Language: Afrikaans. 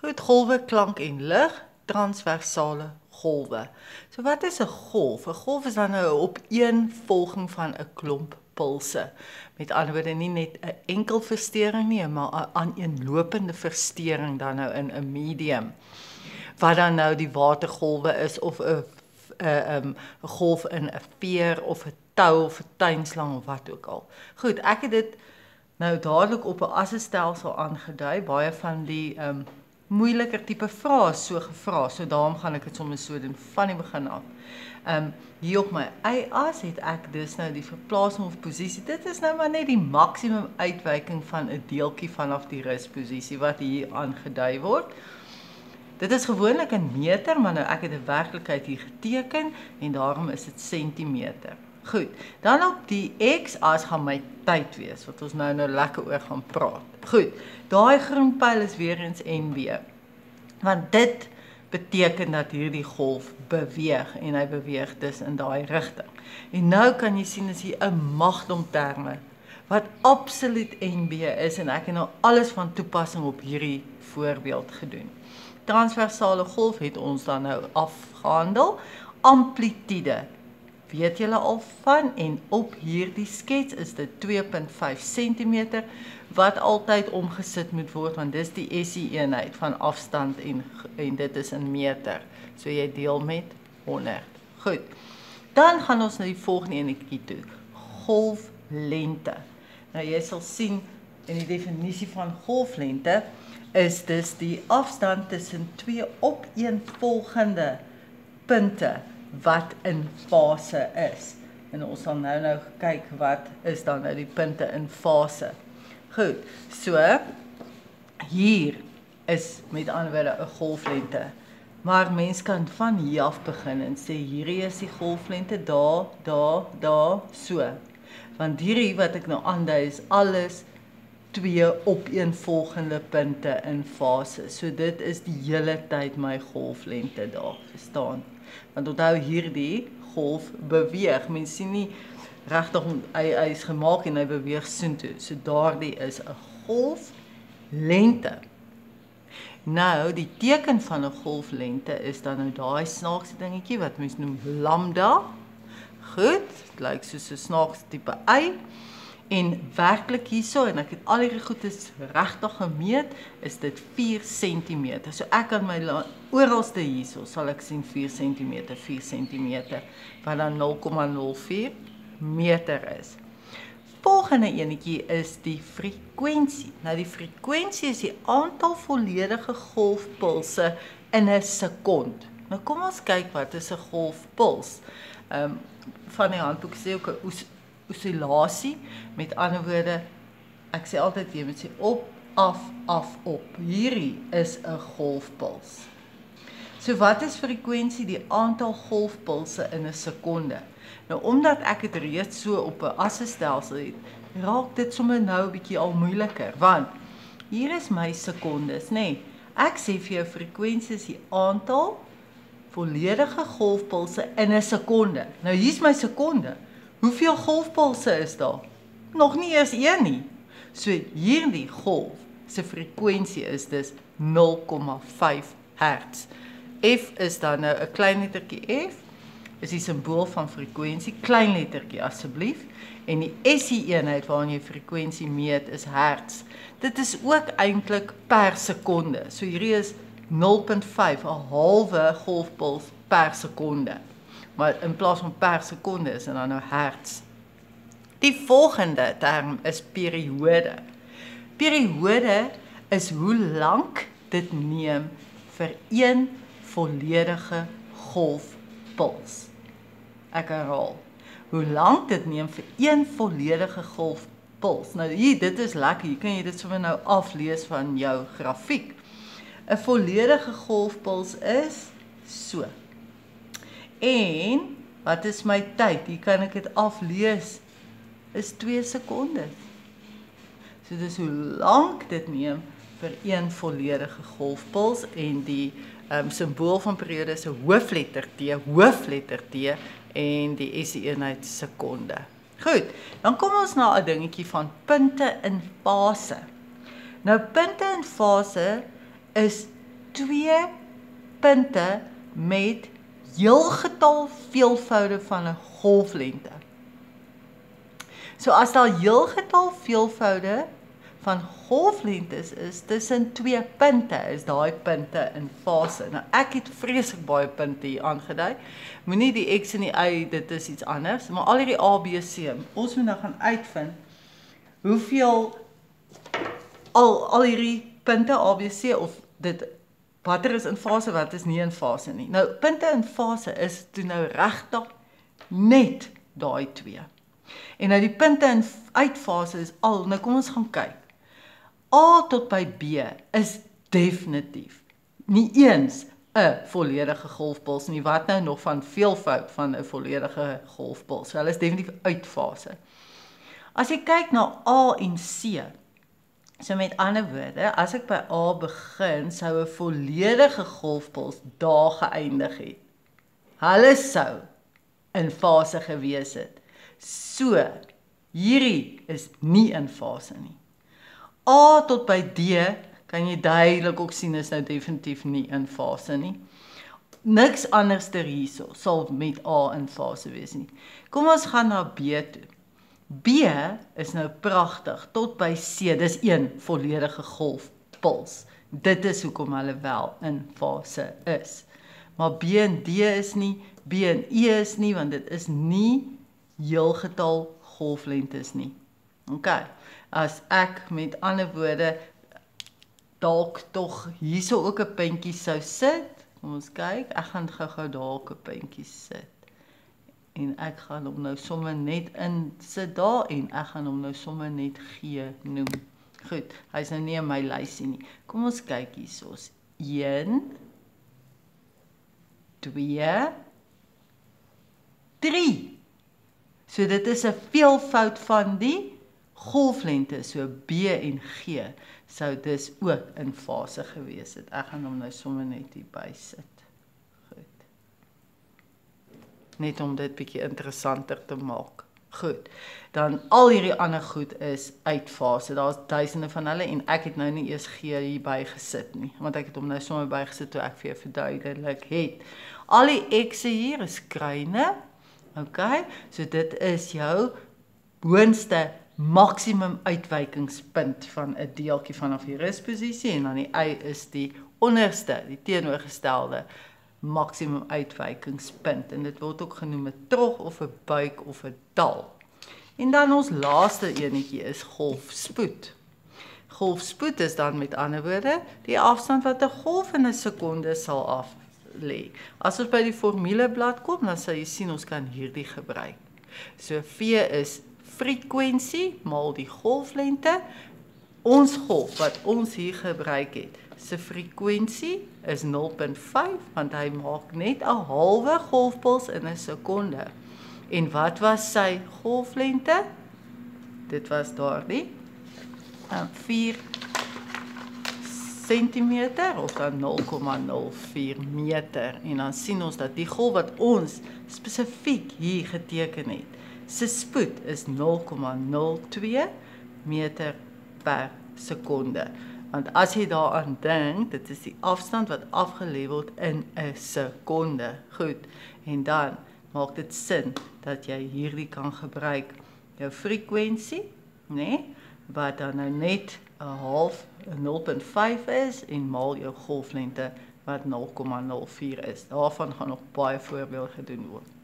Goed, golwe, klank en lig, transversale golwe. So wat is 'n golf? 'n Golf is dan nou 'n opeenvolging van 'n klomp pulse. Met ander woorde nie net 'n enkel versteuring nie, maar 'n aaneenlopende versteuring dan nou in 'n medium. Wat dan nou die watergolwe is of 'n golf in 'n veer of 'n tou of 'n tuinslang of wat ook al. Goed, ek het dit nou dadelik op 'n assestelsel aangedui. Baie van die moeiliker tipe vrae is so gevra, so daarom gaan ek dit sommer so doen van die begin af. Hier op my y-as het ek dus nou die verplasing of posisie. Dit is nou maar net die maksimum uitwyking van 'n deeltjie vanaf die rusposisie wat hier aangedui word. Dit is gewoonlik in meter, maar nou ek het 'n werklikheid hier geteken en daarom is dit sentimeter. Goed, dan op die x-as gaan my tyd wees, wat ons nou lekker oor gaan praat. Goed, daai groen pyl is weer eens NB, want dit beteken dat hierdie golf beweeg, en hy beweeg dus in daai rigting. En nou kan jy sien, is hier 'n magdom terme, wat absoluut NB is, en ek het nou alles van toepassing op hierdie voorbeeld gedoen. Transversale golf het ons dan nou afgehandel. Amplitude weet julle al van, en op hierdie skets is dit 2,5 cm, wat altyd omgesit moet word, want dis die SI-eenheid van afstand en dit is in meter. So jy deel met 100. Goed, dan gaan ons na die volgende enetjie toe. Golflengte. Nou jy sal sien in die definisie van golflengte is dus die afstand tussen twee opeenvolgende punte wat in fase is. En ons sal nou kyk wat is dan nou die punte in fase. Goed, so hier is met ander woorde 'n golflengte. Maar mens kan van hier af begin en sê hierdie is die golflengte, daar, so. Want hierdie wat ek nou aandui is alles twee opeenvolgende punte in fase. So dit is die hele tyd my golflengte daar, verstaan? Want onthou hierdie golf beweeg. Mens sien nie regtig hy is gemaak en hy beweeg soontoe. So daardie is 'n golflengte. Nou die teken van 'n golflengte is dan nou daai snaakse dingetjie wat mens noem lambda. Goed, dit lyk soos 'n snaakse tipe y. En werklik hierso, en ek het al hierdie goedes regtig gemeet, is dit 4 cm. So ek kan my oralste hierso sal ek sien 4 cm, wat dan 0,04 meter is. Volgende enetjie is die frekwensie. Nou die frekwensie is die aantal volledige golfpulse in 'n sekond. Nou kom ons kyk wat is 'n golfpuls. Van die handboek sê ook 'n oscillasie, met ander woorde, ek sê altyd jy moet sê op, af, op. Hierdie is 'n golfpuls. So wat is frekwensie? Die aantal golfpulse in 'n sekonde. Nou omdat ek dit reeds so op 'n assestelsel het, raak dit sommer nou 'n bietjie al moeiliker, want hier is my sekondes, nê? Ek sê vir jou frekwensie is die aantal volledige golfpulse in 'n sekonde. Nou hier's my sekonde. Hoeveel golfpulse is daar? Nog nie eers een nie. So hierdie golf se frekwensie is dus 0,5 Hz. F is dan nou 'n klein lettertjie F, is die simbool van frekwensie, klein lettertjie asseblief, en die SI-eenheid waarin jy frekwensie meet is Hertz. Dit is ook eintlik per sekonde. So hierdie is 0,5, 'n halwe golfpuls per sekonde. Maar in plaas van per sekonde is dit dan nou hertz. Die volgende term is periode. Periode is hoe lank dit neem vir een volledige golfpuls. Ek herhaal. Hoe lank dit neem vir een volledige golfpuls. Nou hier, dit is lekker. Hier kan jy dit sommer nou aflees van jou grafiek. 'n volledige golfpuls is so. En, wat is my tyd? Hier kan ek dit aflees, is 2 sekondes. So dis hoe lank dit neem vir een volledige golfpuls, en die simbool van periode is 'n hoofletter T, en die SI-eenheid sekonde. Goed, dan kom ons na 'n dingetjie van punte in fase. Nou punte in fase is 2 punte met heelgetal veelvoude van 'n golflengte. So as daar heelgetal veelvoude van golflengtes is tussen 2 punte, is daai punte in fase. Nou ek het vreeslik baie punte hier aangedui. Moenie die X en die Y, dit is iets anders, maar al hierdie A, B, C. Ons moet nou gaan uitvind hoeveel al hierdie punte A, B, C of dit watter is in fase, wat is nie in fase nie. Nou punte in fase is toe nou regtig net daai 2. En nou die punte in uitfase is nou kom ons gaan kyk. A tot by B is definitief nie eens 'n volledige golfpuls nie, wat nou nog van veelvoud van 'n volledige golfpuls. So hulle is definitief uitfase. As jy kyk na A en C, so met ander woorde, as ek by A begin, sou 'n volledige golfpuls daar geëindig het. Hulle sou in fase gewees het. So, hierdie is nie in fase nie. A tot by D, kan jy duidelik ook sien, is nou definitief nie in fase nie. Niks anders hierso sal met A in fase wees nie. Kom ons gaan na B toe. B is nou pragtig, tot by C, dis een volledige golfpuls. Dit is hoekom hulle wel in fase is. Maar B en D is nie, B en E is nie, want dit is nie heelgetal golflengtes nie. OK, as ek met ander woorde dalk tog hierso ook 'n puntjie sou sit, kom ons kyk, ek gaan gou-gou dalk 'n puntjie sit. En ek gaan hom nou sommer net in sit daar en ek gaan hom nou sommer net G noem. Goed, hy's nou nie in my lysie nie. Kom ons kyk hiersoos. 1 2 3. So dit is 'n veelvoud van die golflengte, so B en G sou dus ook in fase gewees het. Ek gaan hom nou sommer net hier by sit. Goed. Net om dit bietjie interessanter te maak. Goed. Dan al hierdie ander goed is uit fase. Daar's duisende van hulle en ek het nou nie eers G hier by gesit nie, want ek het hom nou sommer by gesit toe ek vir jou verduidelik het. Al die X'e hier is kruine. OK, so dit is jou boonste maksimum uitwykingspunt van 'n deeltjie vanaf die rusposisie en dan die Y is die onderste, die teenoorgestelde maksimum uitwykingspunt en dit word ook genoem 'n trog of 'n buik of 'n dal. En dan ons laaste enetjie is golfspoed. Golfspoed is dan met ander woorde die afstand wat 'n golf in 'n sekonde sal aflê. As ons by die formuleblad kom, dan sal jy sien ons kan hierdie gebruik. So V is frekwensie maal die golflengte. Ons golf wat ons hier gebruik het, se frekwensie is 0.5 want hy maak net 'n halwe golfpuls in 'n sekonde. En wat was sy golflengte? Dit was daardie 4 centimeter of dan 0,04 meter. En dan sien ons dat die golf wat ons spesifiek hier geteken het, se spoed is 0,02 meter per sekonde. Want as jy daaraan dink, dit is die afstand wat afgelê word in 'n sekonde. Goed, en dan maak dit sin dat jy hierdie kan gebruik. Jou frekwensie, né, wat dan nou net 'n half 0.5 is en maal jou golflengte wat 0,04 is. Daarvan gaan nog baie voorbeelde gedoen word.